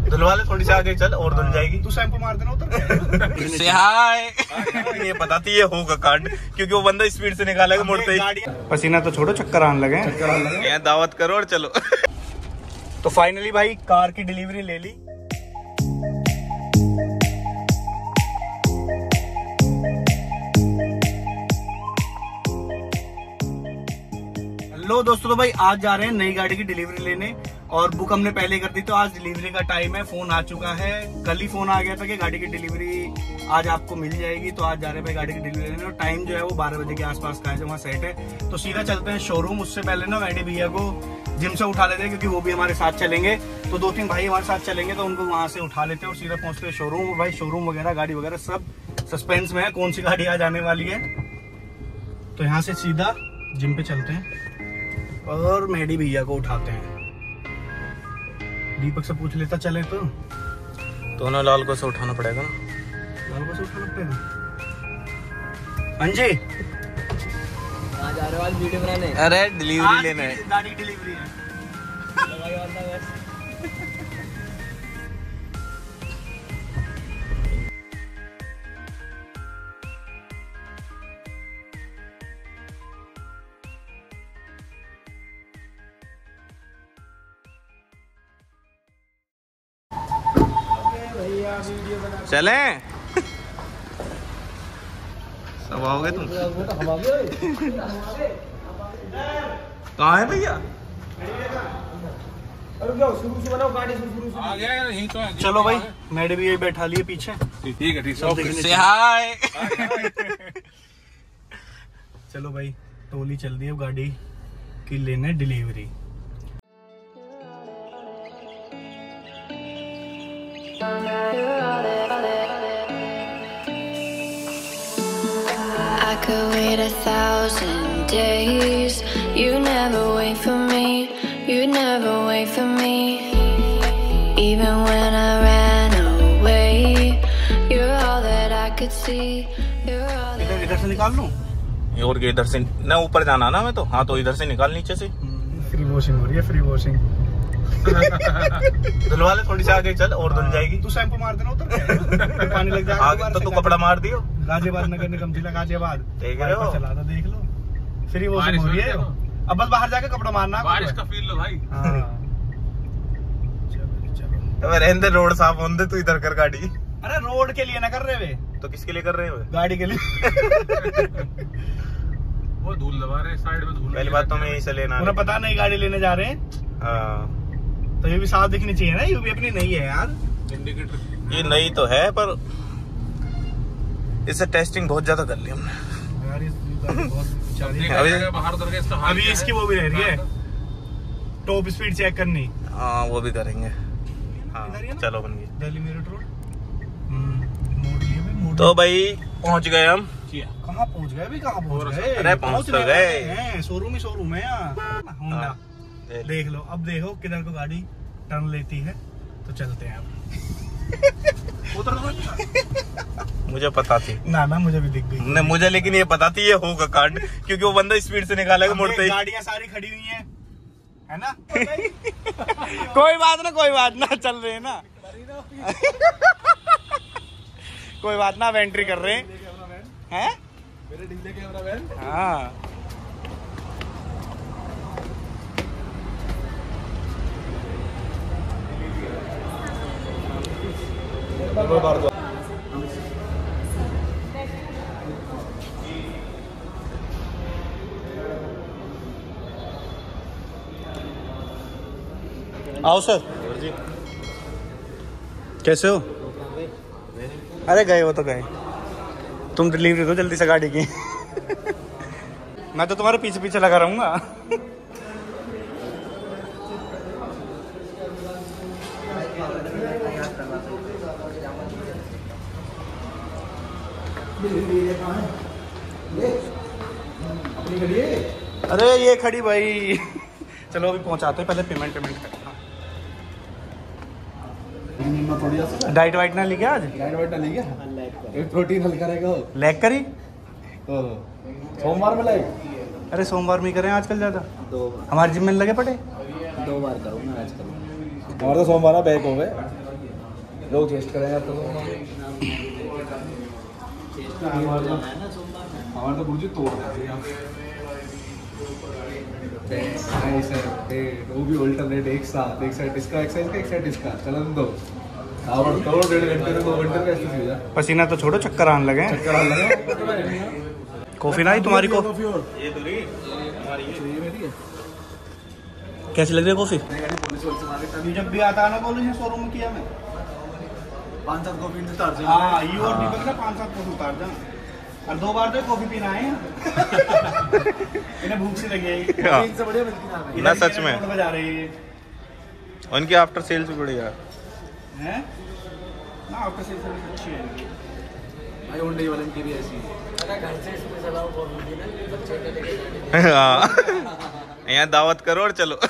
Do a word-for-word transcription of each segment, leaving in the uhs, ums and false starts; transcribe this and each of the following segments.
धुलवा ले थोड़ी सी आगे चल और धुल जाएगी। तू शैम्पू मार देना उतर से हाय ये बताती है होगा कांड, क्योंकि वो बंदा स्पीड से निकालेगा मुड़ते ही। पसीना तो छोड़ो, चक्कर आने लगे। यहाँ दावत करो और चलो। तो फाइनली भाई कार की डिलीवरी ले ली। हेलो दोस्तों, तो भाई आज जा रहे हैं नई गाड़ी की डिलीवरी लेने और बुक हमने पहले कर दी, तो आज डिलीवरी का टाइम है। फोन आ चुका है, कल ही फोन आ गया था कि गाड़ी की डिलीवरी आज आपको मिल जाएगी, तो आज जा रहे हैं भाई गाड़ी की डिलीवरी लेने। और टाइम जो है वो बारह बजे के आसपास का है जो वहाँ सेट है। तो सीधा चलते हैं शोरूम। उससे पहले ना मैडी भैया को जिम से उठा लेते हैं, क्योंकि वो भी हमारे साथ चलेंगे। तो दो तीन भाई हमारे साथ चलेंगे, तो उनको वहाँ से उठा लेते हैं और सीधा पहुँचते हैं शोरूम। भाई शोरूम वगैरह गाड़ी वगैरह सब सस्पेंस में है, कौन सी गाड़ी आज आने वाली है। तो यहाँ से सीधा जिम पे चलते हैं और मैडी भैया को उठाते हैं। दीपक से पूछ लेता चले तो तो ना लाल को से उठाना पड़ेगा ना, लाल को से उठाना पड़ेगा। अंजी आज आ रहे हो आज वीडियो बनाने? अरे डिलीवरी लेने है, गाड़ी की डिलीवरी है। चले सब आओगे तुम? कहाँ है भैया? चलो भाई, मैडम भी यही बैठा लिए पीछे। ठीक है, ठीक है। से हाय चलो भाई, टोली चल दी है गाड़ी की लेने delivery. I could wait a thousand days. You never wait for me. You never wait for me. Even when I ran away, you're all that I could see. You're all that. इधर इधर से निकाल लूं? और के इधर से ना ऊपर जाना ना मैं तो। हाँ तो इधर से निकाल नीचे से। फ्री वॉशिंग हो रही है, फ्री वॉशिंग। धुलवा ले थोड़ी सी आगे चल और धुल जाएगी। तू शैम्पू मार देना उतर पानी लग जाएगा। आगे तो तू कपड़ा मार दियो। गाजियाबाद नगर निगम जिला गाजियाबाद देख रहे हो? चला था, देख लो फ्री वॉशिंग हो रही है। अब बस बाहर जाके कपड़ा मारना, बारिश का फील लो भाई। हाँ चलो चलो। तो रहने दे, रोड साफ होने दे, तू इधर कर गाड़ी। अरे रोड के लिए ना कर रहे वे, तो किसके लिए कर रहे हो? गाड़ी के लिए। वो धूल दबा रहे साइड में, धूल। पहली बात तो मैं यही से लेना, उन्हें पता नहीं गाड़ी लेने जा रहे हैं। हाँ तो ये भी साफ दिखनी चाहिए ना, ये भी अपनी नहीं है यार। इंडिकेटर ये नई तो है, पर इससे टेस्टिंग बहुत ज्यादा कर ली हमने। यार इस गाड़ी बहुत बेचारी है। अभी बाहर उतर के इसका हाल अभी इसकी वो भी रह रही है, टॉप स्पीड चेक करनी। हाँ वो भी करेंगे। हाँ इधर ही है ना? चलो बन गई। दिल्ली मेरठ रोड मोड़ लिए भाई, मोड़ तो भाई पहुंच गए हम। कहाँ पहुंच गए भी, कहाँ पहुंच गए? अरे पहुंच तो गए, शोरूम ही शोरूम है यहाँ होंडा। देख लो, अब देखो किधर को गाड़ी टर्न लेती है, तो चलते हैं अब। मुझे पता थी ना ना मुझे भी दिख गई नहीं मुझे, लेकिन ये पता थी ये होगा कांड, क्योंकि वो बंदा स्पीड से निकालेगा मुड़ते ही। गाड़ियां सारी खड़ी हुई हैं, है ना? कोई बात ना, कोई बात ना, चल रहे हैं ना। कोई बात ना, अब एंट्री कर रहे हैं। हैं? हाँ आओ सर। कैसे हो? अरे गए वो तो गए, तुम डिलीवरी दो जल्दी से गाड़ी की। मैं तो तुम्हारे पीछे पीछे लगा रहूंगा। अरे ये खड़ी भाई। चलो अभी पहुंचाते हैं, पहले पेमेंट पेमेंट करना। डाइट वाइट ना ली क्या आज? डाइट वाइट ना ली क्या? एक प्रोटीन हल्का रहेगा। लेग करी तो सोमवार में लाइक। अरे सोमवार में ही करें आजकल ज्यादा, दो बार हमारे जिम में लगे पड़े। दो बार करूँगा आजकल। और तो सोमवार बैक हो गए। लोग टेस्ट करेंगे तो हमारे तो गुरुजी तोड़ वो भी अल्टरनेट एक साथ, एक साइड इसका एक साइड का एक साइड इसका चलन दो करोड़ डेढ़ घंटे दो घंटे का ऐसे सीधा पसीना तो छोड़ो, चक्कर आने लगे। चक्कर आने लगे। कॉफी ना ही तुम्हारी को कॉफी और ये तो रही हमारी ये मेरी है। कैसी लग रही है कॉफी? अभी जब भी आता है ना कॉलेज शोरूम में किया मैं पाँच सात कॉफी उतार से। हाँ ये और दीपक ना पाँच सात कॉफी उतार जा और दो बार तो कॉफी पीना है। इन्हें भूख सी लगी है। हाँ। इनसे बढ़िया मिलती है ना सच में बजा रही है उनकी आफ्टर सेल्स भी बढ़िया हैं ना, आपका सेल्स सर्विस अच्छी है। भाई होंडे वाले की भी ऐसी है। हाँ यहाँ दावत करो और चलो।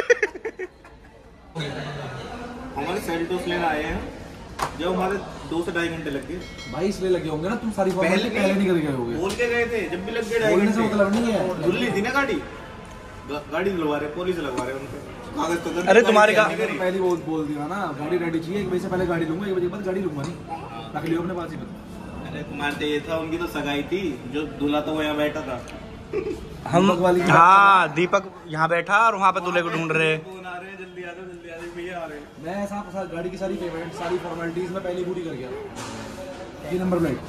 हमारे सेल्टोस लेने आए हैं जो हमारे दो से ढाई घंटे लग गए। भाई इसलिए लगे होंगे ना तुम सारी पहले पहले पहले नहीं करके गए होगे। बोल के गए थे जब भी लग गए ढाई बोलने से घंटे। मतलब नहीं है। धुल्ली थी ना गाड़ी गा- गाड़ी धुलवा रहे, पुलिस लगवा रहे उनके कागज तो कर- अरे तुम्हारी गाड़ी गा- करी। पहले बोल बोल दिया ना गाड़ी रेडी चाहिए, एक बजे से पहले गाड़ी लूंगा, एक बजे के बाद गाड़ी लूंगा नहीं, रख लियो अपने पास ही। अरे तुम्हारे तो ये था, उनकी तो सगाई थी, जो दूल्हा तो वो यहाँ बैठा था। हम दीपक वाली की बात हाँ दीपक यहाँ बैठा और वहाँ पे दूल्हे को ढूंढ रहे। फोन आ रहे हैं, जल्दी आ जाओ जल्दी आ जाओ भैया आ रहे हैं। मैं साहब साथ गाड़ी की सारी पेमेंट सारी फॉर्मेलिटीज में पहले पूरी कर गया। ये नंबर प्लेट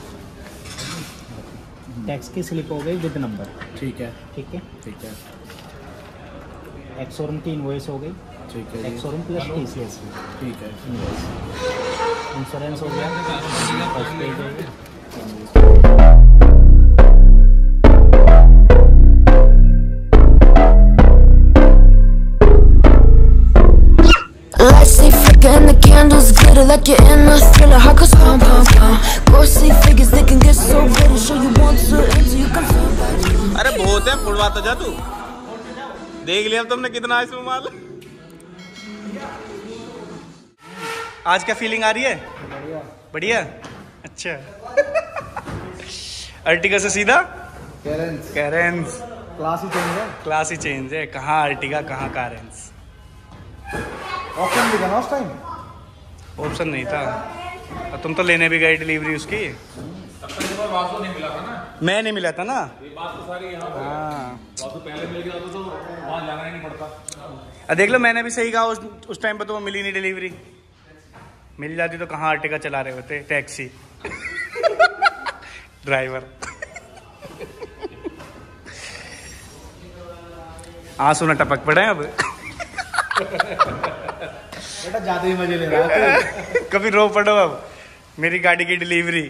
टैक्स की स्लिप हो गई विद नंबर। ठीक है ठीक है, ठीक है एक्स शोरूम की इनवॉइस हो गई, ठीक है ex showroom plus T C S ठीक है। इनवॉइस, इंश्योरेंस हो गया, फर्स्ट पेज हो गया। Lights stay flicker and the candles glitter like you're in a thriller. Heart goes pum pum pum. Ghostly figures they can get so bitter. Show you want to until you can feel that. अरे बहुत है फुड़वा तो जा तू देख लिया तुमने कितना इसमें माल। आज क्या फीलिंग आ रही है? बढ़िया। अच्छा अर्टिगा से सीधा कैरेंस कैरेंस, क्लास ही चेंज है। क्लास ही चेंज है। कहाँ अर्टिगा कहाँ कैरेंस। ऑप्शन भी था ना उस टाइम। ऑप्शन नहीं था और तुम तो लेने भी गए डिलीवरी उसकी। मैं नहीं मिला था ना। हाँ अब देख लो मैंने भी सही कहा उस उस टाइम पे तो वो मिली नहीं डिलीवरी। मिल जाती तो कहाँ अर्टिगा चला रहे होते टैक्सी ड्राइवर। आंसू न टपक पड़े अब। बेटा ज्यादा ही मजे ले रहा है। कभी रो पड़ो अब मेरी गाड़ी की delivery.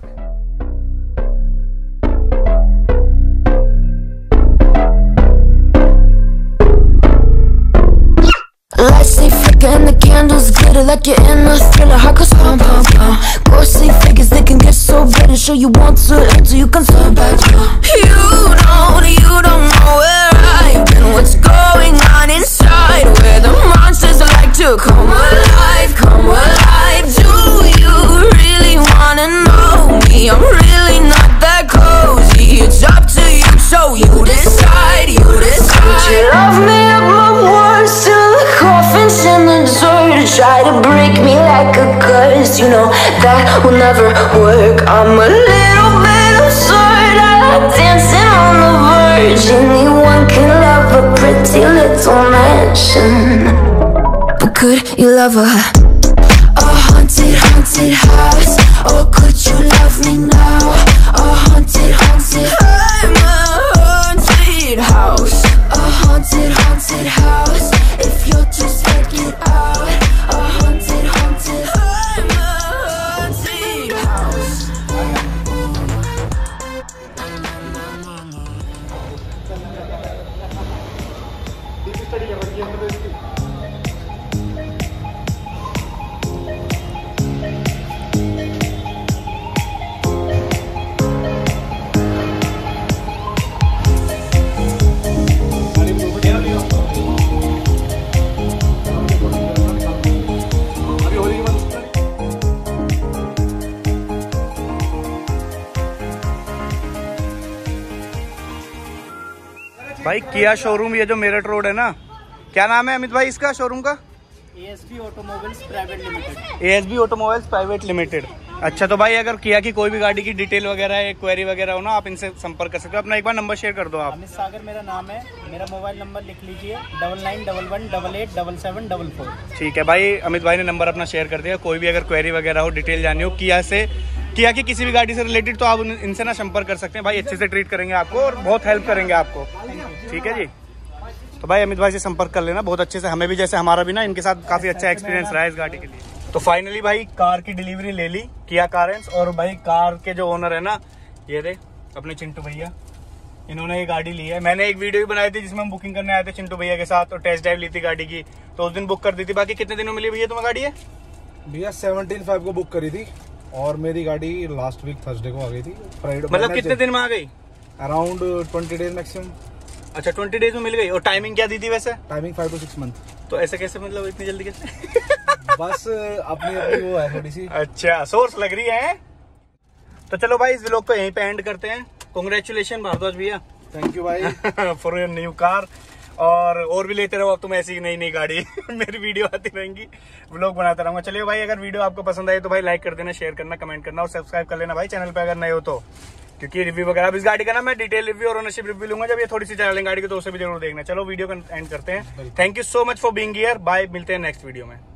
Lights stay flicker and the candles glitter like you're in a thriller. Heart goes pum pum pum. Ghostly figures they can get so bitter. Show you want to until you can turn back. You don't, you don't know where I've been. What's going on inside? Where the monsters like to come alive, come alive. Do you really wanna know me? I'm really not that cozy. It's up to you, so you decide, you decide. Would you love me at my worst till the coffins in the dirt? Try to break me like a curse, you know that will never work. I'm a little bit absurd. I like dancing on the verge. Anyone can love a pretty little mansion, but could you love a a haunted, haunted house? Or could you love me now? A haunted, haunted. I'm a haunted house. A haunted, haunted house. If you're too scared, get out. A haunted, haunted. I'm a haunted house. अभी होली के बाद भाई किया showroom ये जो Meerut road है ना, क्या नाम है अमित भाई इसका शोरूम का? ASB automobiles private limited. ASB automobiles private limited. अच्छा, तो भाई अगर किया की कोई भी गाड़ी की डिटेल वगैरह है, क्वेरी वगैरह हो ना, आप इनसे संपर्क कर सकते हो। अपना एक बार नंबर शेयर कर दो आप। अमित सागर मेरा नाम है, मेरा मोबाइल नंबर लिख लीजिए double nine double one double eight double seven double four. ठीक है भाई, अमित भाई ने नंबर अपना शेयर कर दिया। कोई भी अगर क्वेरी वगैरह हो, डिटेल जाननी हो किया से, किया की किसी भी गाड़ी से रिलेटेड, तो आप इनसे ना संपर्क कर सकते हैं। भाई अच्छे से ट्रीट करेंगे आपको और बहुत हेल्प करेंगे आपको। ठीक है जी, तो भाई अमित भाई से संपर्क कर लेना बहुत अच्छे से। हमें भी जैसे हमारा भी ना इनके साथ काफी अच्छा एक्सपीरियंस रहा है इस गाड़ी के लिए। तो फाइनली भाई कार की डिलीवरी ले ली किया कारेंस। और भाई कार के जो ओनर है ना, ये थे अपने चिंटू भैया, इन्होंने ये गाड़ी ली है। मैंने एक वीडियो भी बनाई थी जिसमें हम बुकिंग करने आए थे चिंटू भैया के साथ और टेस्ट ड्राइव ली थी गाड़ी की, तो उस दिन बुक कर दी थी। बाकी कितने दिनों में मिली भैया तुम्हें गाड़ी है? भैया सेवनटीन फाइव को बुक करी थी और मेरी गाड़ी लास्ट वीक थर्सडे को आ गई थी। मतलब कितने दिन में आ गई? Around twenty days maximum. अच्छा, ट्वेंटी डेज में मिल गई। और टाइमिंग क्या दी थी वैसे? Timing five to six month. तो ऐसे कैसे, मतलब इतनी जल्दी कैसे? बस अपनी अपनी वो है थोड़ी सी। अच्छा, सोर्स लग रही है। तो चलो भाई इस व्लॉग को यहीं पे एंड करते हैं। कांग्रेचुलेशन भारद्वाज भैया, थैंक यू भाई फॉर योर न्यू कार। और और भी लेते रहो अब तुम ऐसी नई नई गाड़ी मेरी वीडियो आती रहेंगी, व्लॉग बनाता रहूंगा। चलिए भाई, अगर वीडियो आपको पसंद आई तो भाई लाइक कर देना, शेयर करना, कमेंट करना और सब्सक्राइब कर लेना भाई चैनल पे अगर नए हो तो। क्योंकि रिव्यू वगैरह अब इस गाड़ी का ना मैं डिटेल रिव्यू और ओनरशिप रिव्यू लूंगा जब ये थोड़ी सी चला लेंगे गाड़ी को, तो उसे भी जरूर देखना। चलो वीडियो को एंड करते हैं। Thank you so much for being here. Bye, मिलते हैं नेक्स्ट वीडियो में।